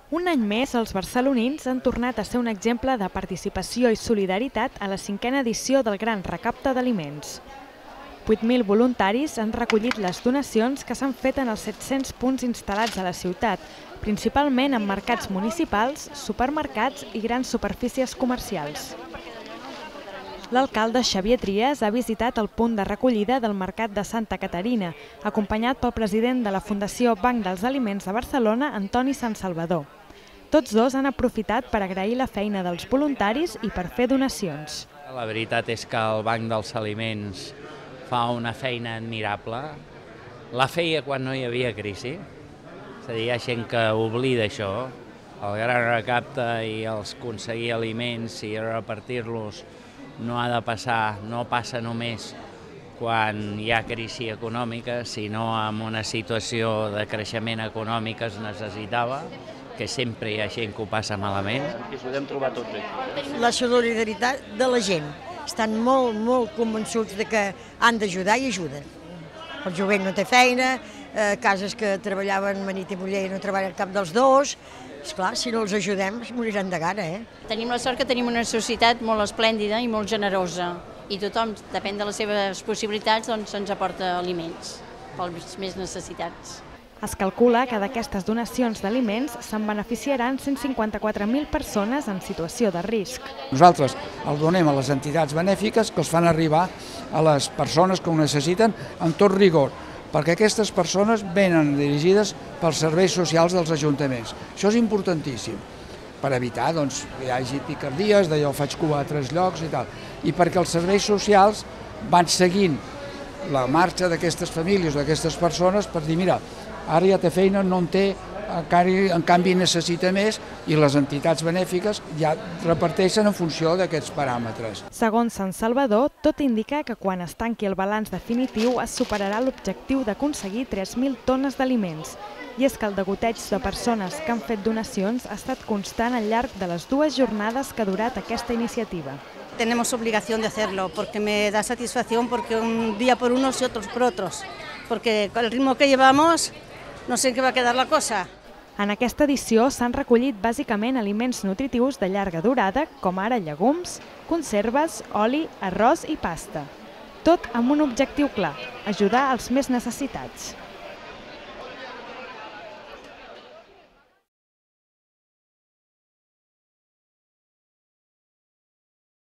Un any més, els barcelonins han tornat a ser un exemple de participació i solidaritat a la 5a edició del Gran Recapte d'Aliments. 8.000 voluntaris han recollit les donacions que s'han fet en els 700 punts instal·lats a la ciutat, principalment en mercats municipals, supermercats i grans superfícies comercials. L'alcalde Xavier Trias ha visitat el punt de recollida del Mercat de Santa Caterina, acompanyat pel president de la Fundació Banc dels Aliments de Barcelona, Antoni Sansalvador. Tots dos han aprofitat per agrair la feina dels voluntaris i per fer donacions. La veritat és que el Banc dels Aliments fa una feina admirable. La feia quan no hi havia crisi. És a dir, hi ha gent que oblida això. El gran recapte i els aconseguir aliments i repartir-los no ha de passar, no passa només quan hi ha crisi econòmica, sinó en una situació de creixement econòmic que es necessitava, que sempre hi ha gent que ho passa malament. I podem trobar tots aquí. La solidaritat de la gent. Estan molt convençuts de que han d'ajudar i ajuden. El jovent no té feina, cases que treballaven marit i muller i no treballen cap dels dos. Esclar, si no els ajudem, es moriran de gana, Tenim la sort que tenim una societat molt esplèndida i molt generosa. I tothom, depèn de les seves possibilitats, doncs ens aporta aliments pels més necessitats. Es calcula que d'aquestes donacions d'aliments se'n beneficiaran 154.000 persones en situació de risc. Nosaltres el donem a les entitats benèfiques que els fan arribar a les persones que ho necessiten en tot rigor, perquè aquestes persones venen dirigides pels serveis socials dels ajuntaments. Això és importantíssim, per evitar que hi hagi picardies, d'allò faig cua a 3 llocs i tal, i perquè els serveis socials van seguint la marxa d'aquestes famílies o d'aquestes persones per dir, mira, ara ja té feina, no en té, en canvi necessita més, i les entitats benèfiques ja reparteixen en funció d'aquests paràmetres. Segons Sansalvador, tot indica que quan es tanqui el balanç definitiu es superarà l'objectiu d'aconseguir 3.000 tones d'aliments. I és que el degoteig de persones que han fet donacions ha estat constant al llarg de les 2 jornades que ha durat aquesta iniciativa. Tenemos obligación de hacerlo porque me da satisfacción porque un día por unos y otros por otros. Porque con el ritmo que llevamos no sé en què va quedar la cosa. En aquesta edició s'han recollit bàsicament aliments nutritius de llarga durada, com ara llegums, conserves, oli, arròs i pasta. Tot amb un objectiu clar, ajudar els més necessitats.